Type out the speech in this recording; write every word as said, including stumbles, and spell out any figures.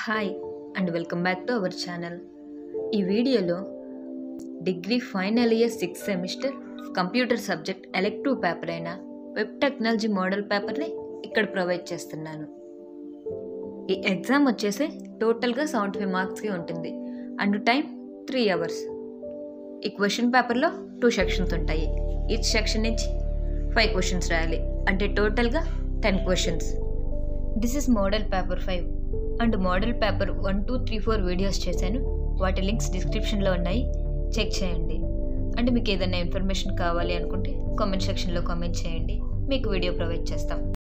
Hi and welcome back to our channel. ఈ వీడియోలో degree final year sixth semester computer subject elective paper అయిన web technology model పేపర్ని ఇక్కడ provide చేస్తున్నాను. ఈ ఎగ్జామ్ వచ్చేసి టోటల్గా సెవెంటీ ఫైవ్ మార్క్స్కి ఉంటుంది అండ్ టైం త్రీ అవర్స్. ఈ క్వశ్చన్ పేపర్లో టూ సెక్షన్స్ ఉంటాయి. ఈచ్ సెక్షన్ నుంచి ఫైవ్ క్వశ్చన్స్ రాయాలి, అంటే టోటల్గా ten questions. This is model paper five and model paper one two three four videos చేశాను. వాటి లింక్స్ డిస్క్రిప్షన్లో ఉన్నాయి, చెక్ చేయండి. అండ్ మీకు ఏదైనా ఇన్ఫర్మేషన్ కావాలి అనుకుంటే కామెంట్ సెక్షన్లో కామెంట్ చేయండి, మీకు వీడియో ప్రొవైడ్ చేస్తాం.